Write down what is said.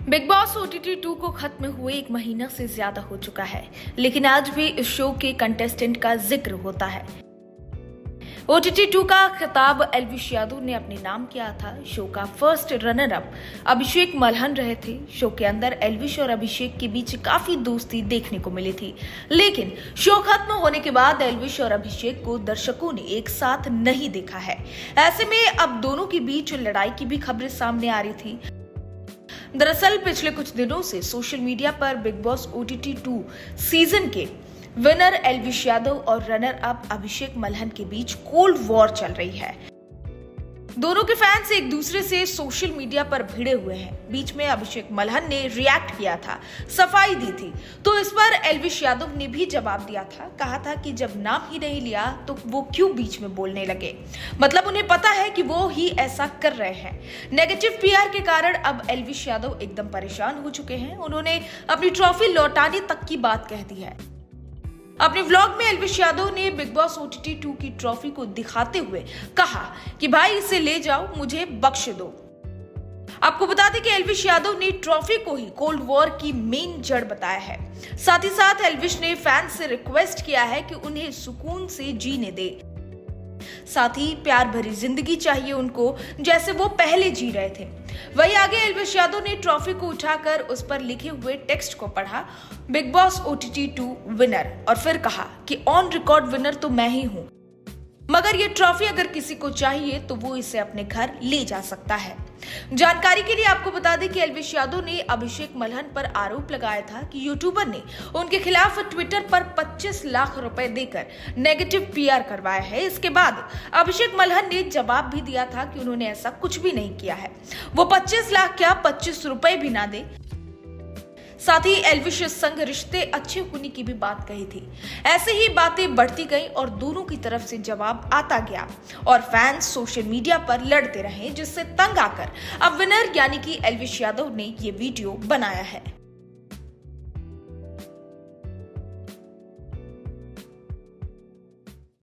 Big Boss OTT 2 को खत्म हुए 1 महीना से ज्यादा हो चुका है, लेकिन आज भी इस शो के कंटेस्टेंट का जिक्र होता है। OTT 2 का खिताब एल्विश यादव ने अपने नाम किया था। शो का first runner up Abhishek Malhan रहे थे। शो के अंदर एल्विश और अभिषेक के बीच काफी दोस्ती देखने को मिली थी, लेकिन शो खत्म होने के बाद एल्विश और अभिषेक को दर्शकों ने एक साथ नहीं देखा है। ऐसे में अब दोनों के बीच लड़ाई की भी खबरें सामने आ रही थी। दरअसल पिछले कुछ दिनों से सोशल मीडिया पर बिग बॉस OTT 2 सीजन के विनर एल्विश यादव और रनर अप अभिषेक मल्हन के बीच कोल्ड वॉर चल रही है। दोनों के फैंस एक दूसरे से सोशल मीडिया पर भिड़े हुए हैं। बीच में अभिषेक मल्हन ने रिएक्ट किया था, सफाई दी थी, तो इस पर एल्विश यादव ने भी जवाब दिया था। कहा था कि जब नाम ही नहीं लिया तो वो क्यों बीच में बोलने लगे, मतलब उन्हें पता है कि वो ही ऐसा कर रहे हैं। नेगेटिव PR के कारण अब एल्विश यादव एकदम परेशान हो चुके हैं। उन्होंने अपनी ट्रॉफी लौटाने तक की बात कह दी है। अपने व्लॉग में एल्विश यादव ने बिग बॉस OTT 2 की ट्रॉफी को दिखाते हुए कहा कि भाई इसे ले जाओ, मुझे बख्श दो। आपको बता दें कि एल्विश यादव ने ट्रॉफी को ही कोल्ड वॉर की मेन जड़ बताया है। साथ ही साथ एल्विश ने फैंस से रिक्वेस्ट किया है कि उन्हें सुकून से जीने दे, साथ ही प्यार भरी जिंदगी चाहिए उनको, जैसे वो पहले जी रहे थे। वहीं आगे एल्विश यादव ने ट्रॉफी को उठाकर उस पर लिखे हुए टेक्स्ट को पढ़ा, बिग बॉस OTT 2 विनर, और फिर कहा कि ऑन रिकॉर्ड विनर तो मैं ही हूं, मगर ये ट्रॉफी अगर किसी को चाहिए तो वो इसे अपने घर ले जा सकता है। जानकारी के लिए आपको बता दें कि एल्विश यादव ने अभिषेक मल्हन पर आरोप लगाया था कि यूट्यूबर ने उनके खिलाफ ट्विटर पर 25 लाख रुपए देकर नेगेटिव PR करवाया है। इसके बाद अभिषेक मल्हन ने जवाब भी दिया था कि उन्होंने ऐसा कुछ भी नहीं किया है। वो 25 लाख क्या 25 रुपए भी ना दे। साथ ही एल्विश संग रिश्ते अच्छे होने की भी बात कही थी। ऐसे ही बातें बढ़ती गई और दोनों की तरफ से जवाब आता गया और फैंस सोशल मीडिया पर लड़ते रहे, जिससे तंग आकर अब विनर यानी कि एल्विश यादव ने ये वीडियो बनाया है।